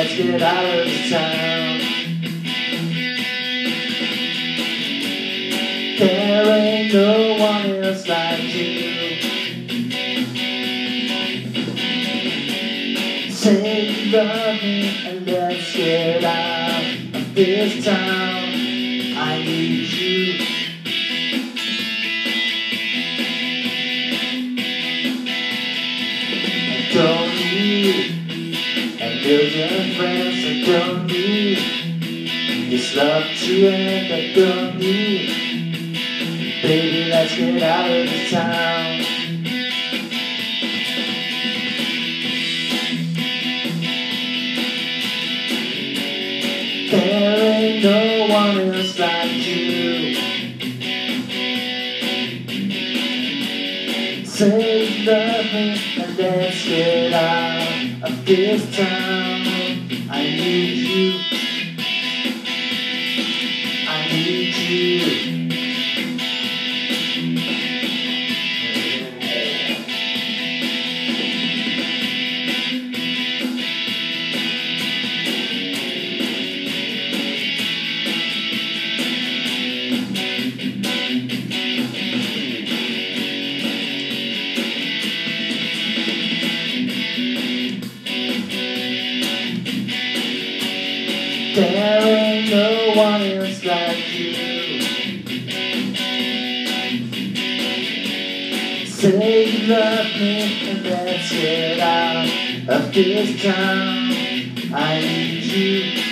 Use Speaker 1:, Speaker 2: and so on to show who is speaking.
Speaker 1: let's get out of this town. There ain't no one else like you. Say you love me and let's get out of this town. I need you. I don't need a million friends. I don't need this love to end. I don't need. Baby, let's get out of this town. There ain't no one else like you. Say you love me and let's get out of this town. I need you. I need you. There ain't no one else like you. Say you love me and let's get out of this town. I need you.